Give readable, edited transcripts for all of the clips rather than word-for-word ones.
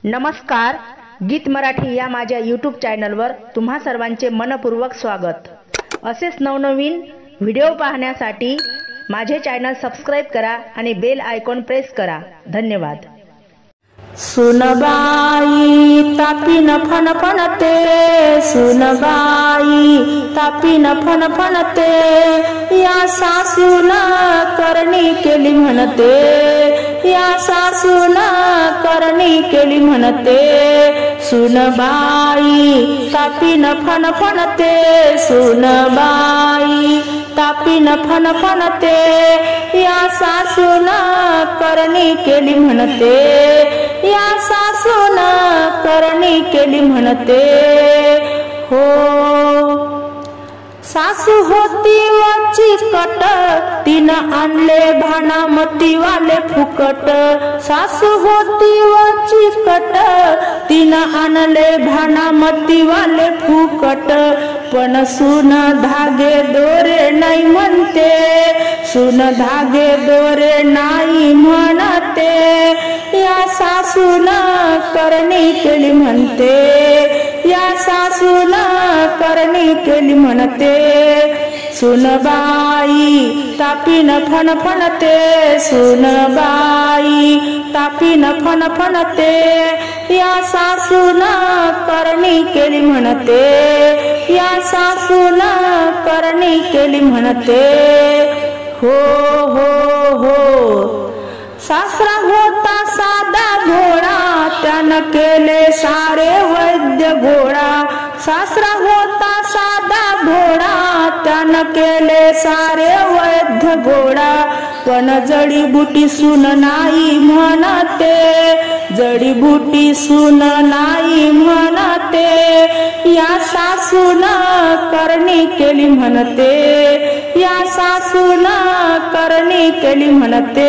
नमस्कार, गीत मराठी या माझ्या यूट्यूब चॅनलवर तुम्हा सर्वांचे मनपूर्वक स्वागत। असेच नवनवीन व्हिडिओ पाहण्यासाठी माझे चॅनल सबस्क्राइब करा आणि बेल आयकॉन प्रेस करा। धन्यवाद। सुनबाई तापीन फणफणते, सुनबाई तापीन फणफणते, या सासून करणी केली म्हणते, या सासून करणी केली म्हणते। सुनबाई तापीन फणफणते, सुनबाई तापीन फणफणते, या सासून करणी केली म्हणते, या सासून करणी केली म्हणते। हो सासू होती वाची कट, तिनं आणले भाणामती वाले फुकट। सासू होती वाची कट, तिनं आणले भाणामती वाले फुकट। पण सून धागे दोरे नाही म्हणते, सून धागे दोरे नाही म्हणते, या सासून करणी केली म्हणते, या सासून करणी केली म्हणते। सुनबाई तापीन फणफणते, सुनबाई तापीन फणफणते, या सासून करणी केली म्हणते, या सासून करणी केली म्हणते। हो हो हो सासरा होता साधा भोळा, त्यानं केले सारे वैद्य गोळा। सासरा होता साधा भोळा, त्यानं केले सारे वैद्य गोळा। पण जडीबुटी सून नाही म्हणते, जडीबुटी सून नाही म्हणते, या सासून करणी केली म्हणते, या सासून करणी केली म्हणते।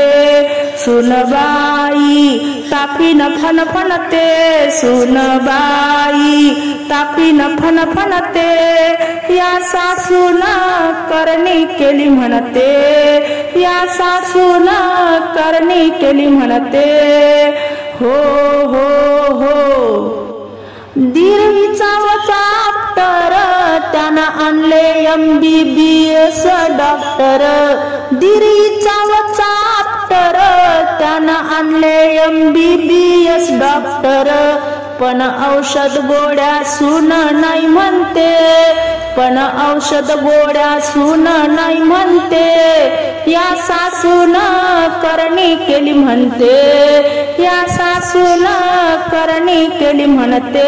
सुनबाई तापीन फणफणते, सुनबाई तापीन फणफणते, या सासून करणी केली म्हणते, या सासून करणी केली म्हणते। हो हो हो दिरवीचा चाप्टर, त्यानं आणले MBBS डॉक्टर। दिरवीचा चाप्टर, त्यानं आणले MBBS डॉक्टर। पण औषध गोळ्या सून नाही म्हणते, पण औषध गोळ्या सून नाही म्हणते, या सासून करणी केली म्हणते, या सासून करणी केली म्हणते।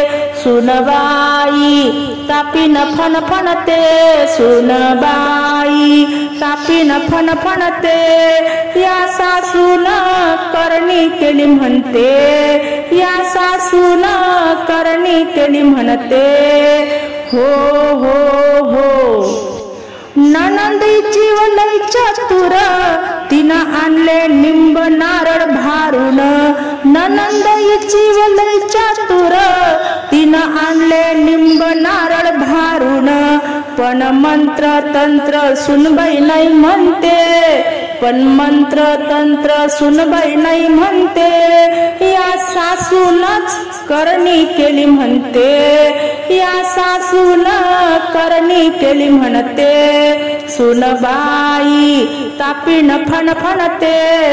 सुनबाई तापीन फणफणते, सुनबाई तापीन फणफणते, या सासून करणी केली म्हणते, या सासून करणी केली म्हणते। हो हो हो ननंदीची वलय चतुर, तिनं आणले निंब नारळ भारून। ननंदीची वलय चतुर, तिनं आणले निंब नारळ भारून। पण मंत्र तंत्र सुनबाई नाही म्हणते, पण मंत्र तंत्र सुनबाई नाही म्हणते, या सासूनच करणी केली म्हणते, या सासून करणी केली म्हणते। सुनबाई तापीन फणफणते,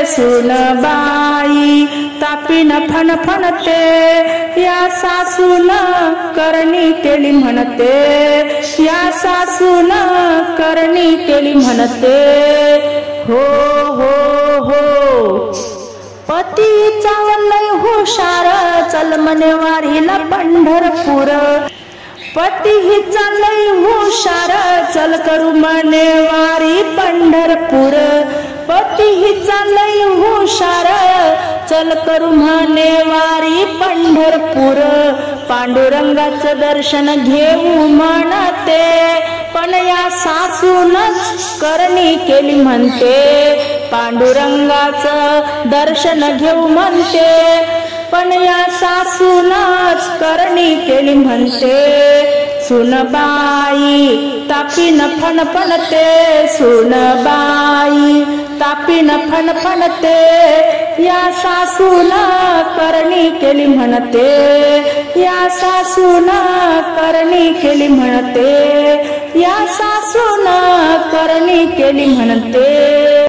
सुनबाई तापीन फणफणते, या सासून करणी केली म्हणते, या सासून करणी केली म्हणते। हो हो हो पतीचा लय हुशार, चल म्हणे वारीला पंढरपूर। पती हिचा लय हुशार, चल करू म्हणे वारी पंढरपूर। पती हिचा लय हुशार, चल करू म्हणे वारी पंढरपूर। पांडुरंगाचं दर्शन घेऊ म्हणते, पण या सासूनच करणी केली म्हणते। पांडुरंगाचं दर्शन घेऊ म्हणते, पण या सासूनच करणी केली म्हणते। सुनबाई तापीन फणफणते, सुनबाई तापीन फणफणते, या सासून करणी केली म्हणते, या सासून करणी केली म्हणते, या सासून करणी केली म्हणते.